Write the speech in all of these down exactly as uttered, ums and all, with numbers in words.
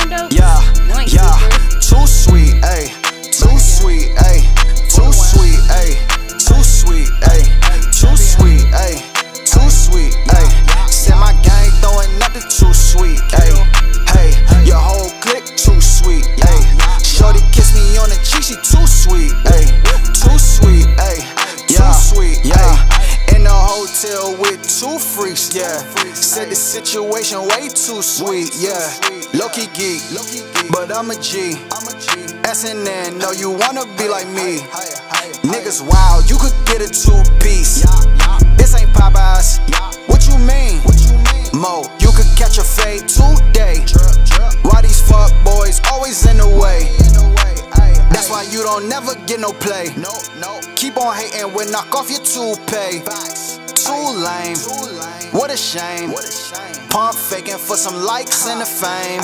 condo? Yeah, yeah, too sweet, ayy, too sweet, ayy, too sweet, ayy, too sweet, ayy, too sweet, ayy, too sweet, ayy. Said my gang throwing nothing too sweet, ayy. Hey, your whole clique too sweet, ayy. Shorty kiss me on the cheek, she too sweet, ayy, too sweet, ayy, too sweet, ayy. In the hotel with two freaks, yeah. Said the situation way too sweet, yeah. Low-key geek, but I'm a G. S N N, know you wanna be like me. Niggas wild, you could get a two-piece. This ain't Popeyes, what you mean? Mo, you could catch a fade today. Why these fuck boys always in the way? That's why you don't never get no play. Keep on hating, we'll knock off your toupee. Too lame, what a shame. Pump faking for some likes and the fame.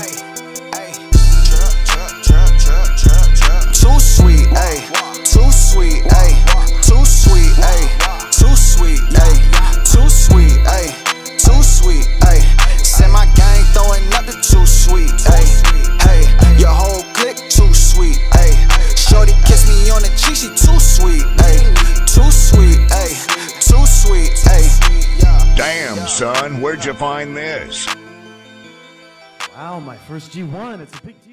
Too sweet, ayy, too sweet, ayy, too sweet, ayy, too sweet, ayy, too sweet, ayy, too sweet, ayy. Said my gang throwing nothing too sweet, ayy. Hey, your whole clique too sweet, ayy. Shorty kiss me on the cheek, she too sweet, ayy, too sweet, ayy, too sweet, ayy. Damn, son, where'd you find this? Wow, my first G one. It's a big